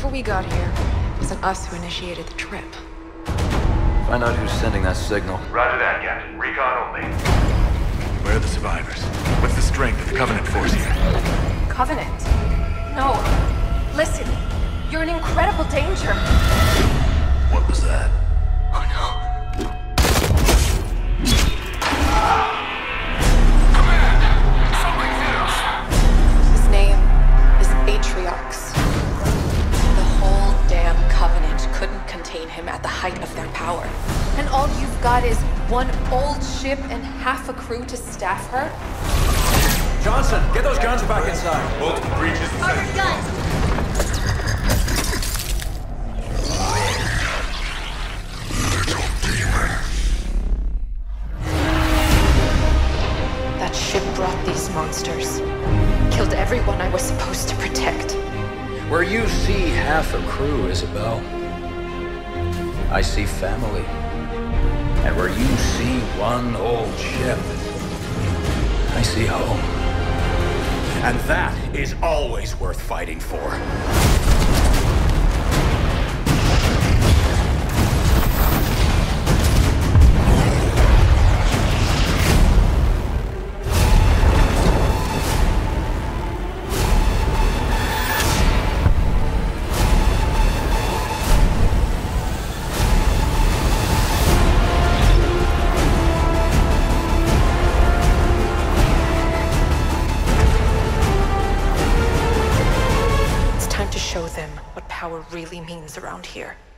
However we got here, it wasn't us who initiated the trip. Find out who's sending that signal. Roger that, Captain. Recon only. Where are the survivors? What's the strength of the Covenant force here? Covenant? No. Listen, you're in incredible danger. What was that? Oh no. His name is Atriox. The whole damn Covenant couldn't contain him at the height of their power. And all you've got is one old ship and half a crew to staff her? Johnson, get those guns back inside. Multiple breaches. Order guns! That ship brought these monsters. Killed everyone I was supposed to protect. Where you see half a crew, Isabel, I see family. And where you see one old ship, I see home. And that is always worth fighting for. To show them what power really means around here.